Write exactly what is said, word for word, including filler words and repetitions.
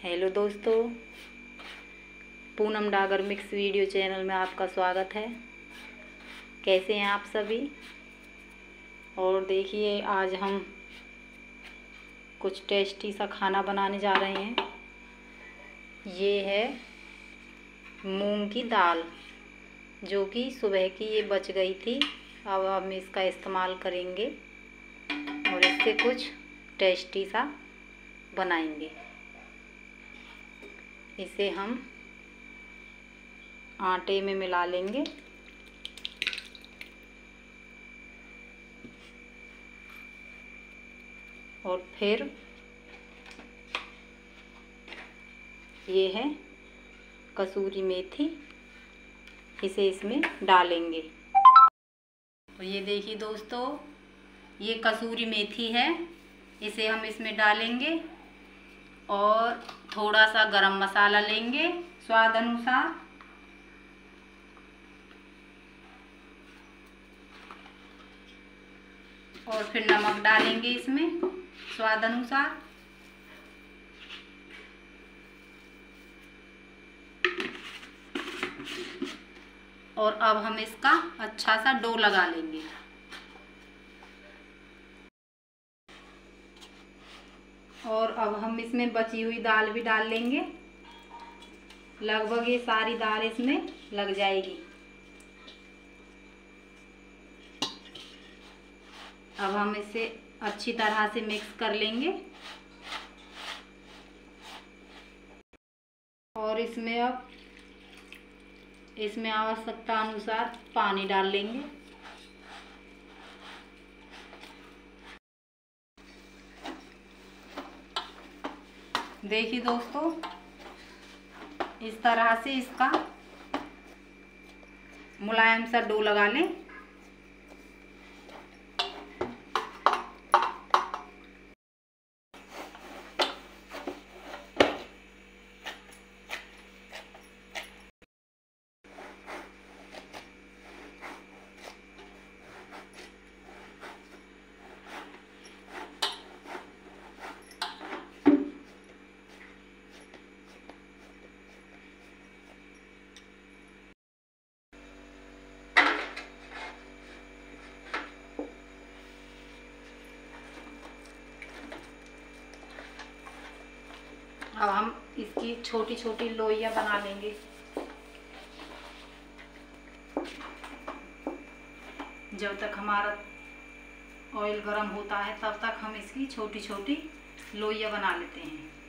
Hello दोस्तों, Poonam Dagar mix video channel में आपका स्वागत है। कैसे हैं आप सभी। और देखिए, आज हम कुछ टेस्टी सा खाना बनाने जा रहे हैं। ये है मूंग की दाल, जो कि सुबह की ये बच गई थी। अब हम इसका इस्तेमाल करेंगे और इससे कुछ टेस्टी सा बनाएंगे। इसे हम आटे में मिला लेंगे और फिर ये है कसूरी मेथी, इसे इसमें डालेंगे। तो ये देखिए दोस्तों, ये कसूरी मेथी है, इसे हम इसमें डालेंगे और थोड़ा सा गरम मसाला लेंगे स्वाद अनुसार। और फिर नमक डालेंगे इसमें स्वाद अनुसार। और अब हम इसका अच्छा सा डो लगा लेंगे। और अब हम इसमें बची हुई दाल भी डाल लेंगे। लगभग ये सारी दाल इसमें लग जाएगी। अब हम इसे अच्छी तरह से मिक्स कर लेंगे और इसमें अब इसमें आवश्यकता अनुसार पानी डाल लेंगे। देखिए दोस्तों, इस तरह से इसका मुलायम सा डो लगा लें। अब हम इसकी छोटी छोटी लोइयां बना लेंगे। जब तक हमारा ऑयल गर्म होता है तब तक हम इसकी छोटी छोटी लोइयां बना लेते हैं।